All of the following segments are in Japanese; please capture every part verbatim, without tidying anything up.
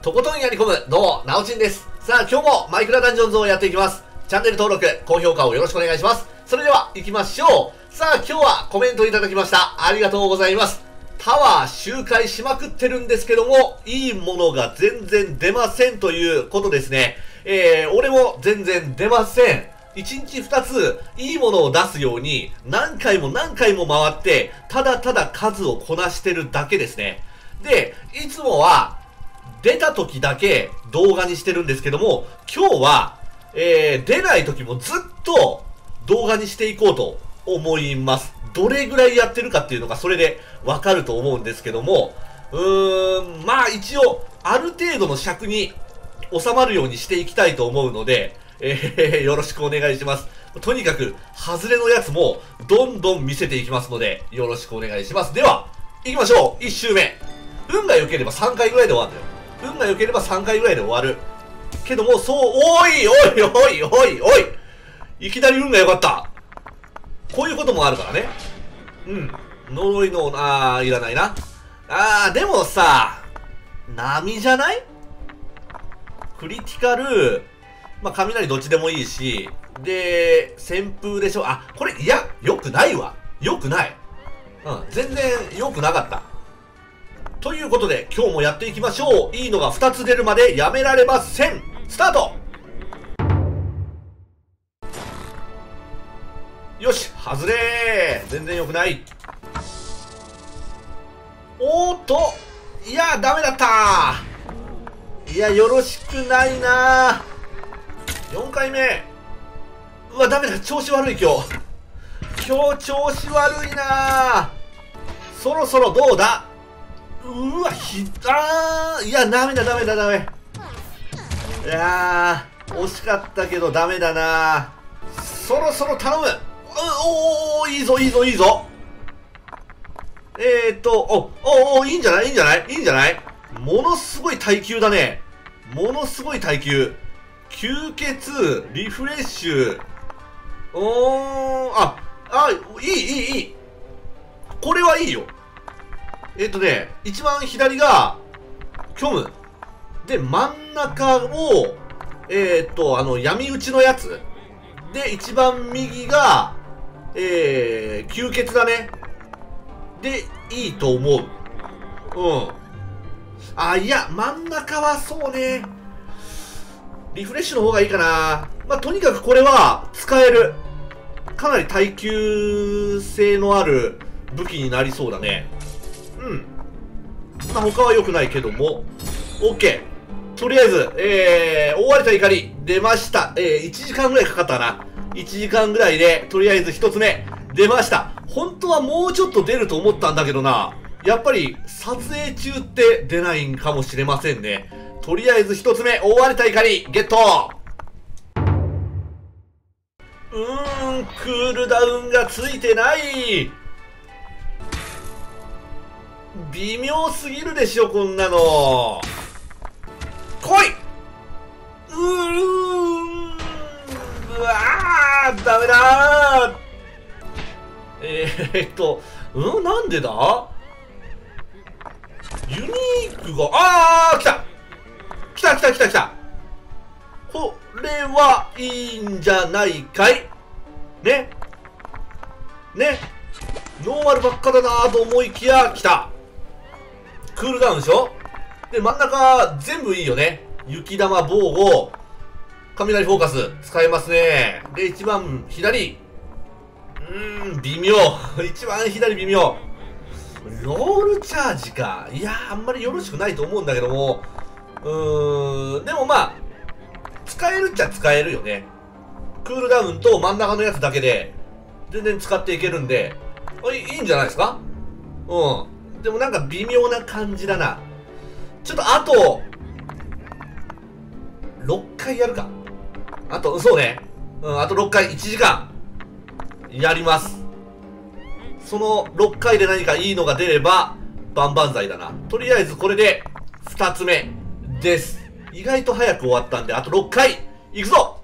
とことんやり込む、どうも、なおちんです。さあ、今日もマイクラダンジョンズをやっていきます。チャンネル登録、高評価をよろしくお願いします。それでは、行きましょう。さあ、今日はコメントいただきました。ありがとうございます。タワー周回しまくってるんですけども、いいものが全然出ませんということですね。えー、俺も全然出ません。一日二ついいものを出すように何回も何回も回って、ただただ数をこなしてるだけですね。で、いつもは出た時だけ動画にしてるんですけども、今日は、えー、出ない時もずっと動画にしていこうと思います。どれぐらいやってるかっていうのがそれでわかると思うんですけども、うーん、まあ一応ある程度の尺に収まるようにしていきたいと思うので、えー、よろしくお願いします。とにかく、外れのやつも、どんどん見せていきますので、よろしくお願いします。では、行きましょう。いち周目。運が良ければさんかいぐらいで終わるんだよ。運が良ければさんかいぐらいで終わる。けども、そう、おいおいおいおいおいいきなり運が良かった。こういうこともあるからね。うん。呪いの、あー、いらないな。あー、でもさ、波じゃない？クリティカル、まあ、雷どっちでもいいし、で、旋風でしょ。あ、これ、いや、良くないわ。良くない。うん、全然良くなかった。ということで、今日もやっていきましょう。いいのがふたつ出るまでやめられません。スタート。よし、外れー。全然良くない。おーっと、いや、ダメだったー。いや、よろしくないなー。よんかいめ。うわ、ダメだ。調子悪い、今日。今日、調子悪いなー。そろそろどうだ？うわ、ひだー。いや、ダメだ、ダメだ、ダメ。いやー、惜しかったけど、ダメだなー。そろそろ頼む。おお、いいぞ、いいぞ、いいぞ。えーっと、お、おお、いいんじゃない？いいんじゃない？いいんじゃない？ものすごい耐久だね。ものすごい耐久。吸血、リフレッシュ。おー、あ、あ、いい、いい、いい。これはいいよ。えっとね、一番左が、虚無。で、真ん中を、えー、っと、あの、闇討ちのやつ。で、一番右が、えー、吸血だね。で、いいと思う。うん。あ、いや、真ん中はそうね。リフレッシュの方がいいかな。まあ、とにかくこれは使える。かなり耐久性のある武器になりそうだね。うん。まあ、他は良くないけども。OK。とりあえず、えー、覆われた怒り、出ました。えー、いちじかんぐらいかかったな。いちじかんぐらいで、とりあえずひとつめ、出ました。本当はもうちょっと出ると思ったんだけどな。やっぱり、撮影中って出ないんかもしれませんね。とりあえずひとつめ、覆われた怒り、ゲット。うーん、クールダウンがついてない。微妙すぎるでしょ、こんなの。来いうーん、うわー、ダメだー。えー、っと、うん、なんでだ？ユニークが、あー、来た来た来た来た来た。これはいいんじゃないかいね。ね。ノーマルばっかだなーと思いきや、来た。クールダウンでしょ。で、真ん中、全部いいよね。雪玉、防護、雷フォーカス、使えますね。で、一番左。うーん、微妙。一番左微妙。ロールチャージか。いやー、あんまりよろしくないと思うんだけども。うーん、でもまあ、使えるっちゃ使えるよね。クールダウンと真ん中のやつだけで、全然使っていけるんで、いいんじゃないですか？うん。でもなんか微妙な感じだな。ちょっとあと、ろっかいやるか。あと、そうね。うん、あとろっかい、いちじかん。やります。そのろっかいで何かいいのが出れば、万々歳だな。とりあえずこれで、ふたつめです。意外と早く終わったんで、あとろっかい、いくぞ！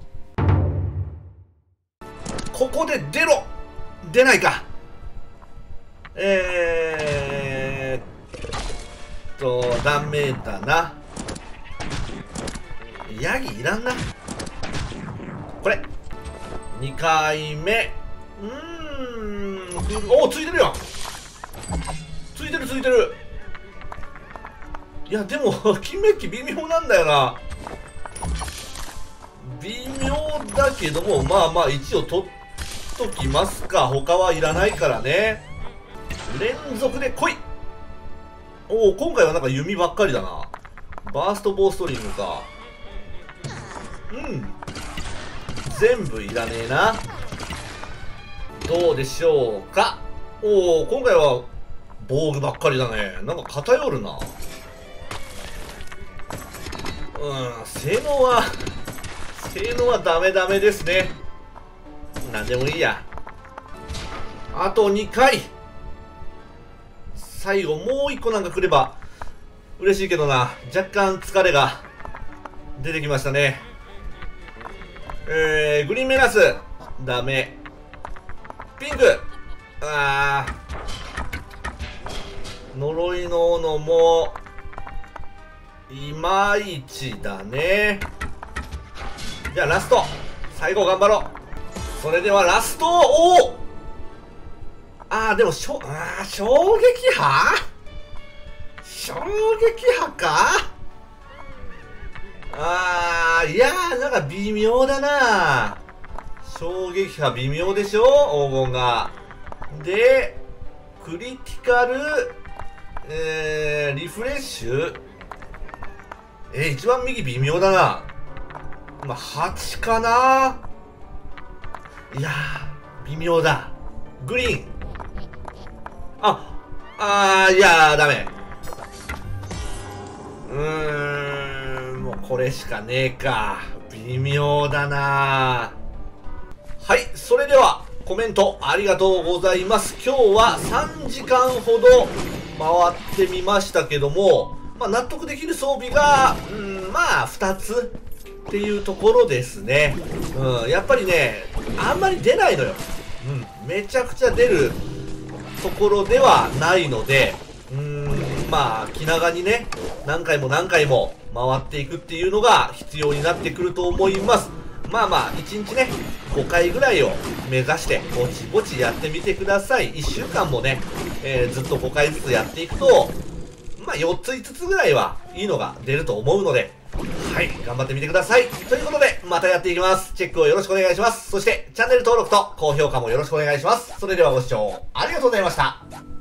ここで出ろ！出ないか。えーっと、ダメだな。 ヤギいらんな。これにかいめ。うーん、おお、ついてるやん。ついてるついてる。いやでも金メッキ微妙なんだよな。微妙だけども、まあまあ一応取っときますか。他はいらないからね。連続で来い。おお、今回はなんか弓ばっかりだな。バーストボーストリングか。うん、全部いらねえな。どうでしょうか。おお、今回は防具ばっかりだね。なんか偏るな。うん、性能は性能はダメダメですね。なんでもいいや。あとにかい。最後もういっこなんか来れば嬉しいけどな。若干疲れが出てきましたね。えー、グリーンメナスダメ。ピンク、あー、呪いの斧もいまいちだね。じゃあラスト最後頑張ろう。それではラスト。おお、あーでもしょあー衝撃波衝撃波か。あー、いやーなんか微妙だな。衝撃波微妙でしょ、黄金が。でクリティカル、えー、リフレッシュ、えー、一番右微妙だな。まあはちかな。いやー微妙だ。グリーン、ああー、いやーダメ。うーん、もうこれしかねえか。微妙だな。はい、それではコメントありがとうございます。今日はさんじかんほど回ってみましたけども、まあ、納得できる装備が、うん、まあふたつっていうところですね。うん、やっぱりねあんまり出ないのよ。うん、めちゃくちゃ出るところではないので、うーん、まあ気長にね何回も何回も回っていくっていうのが必要になってくると思います。まあまあいちにちねごかいぐらいを目指してぼちぼちやってみてください。いっしゅうかんもね、えー、ずっとごかいずつやっていくと、まあよっついつつぐらいはいいのが出ると思うので、はい、頑張ってみてください。ということでまたやっていきます。チェックをよろしくお願いします。そしてチャンネル登録と高評価もよろしくお願いします。それではご視聴ありがとうございました。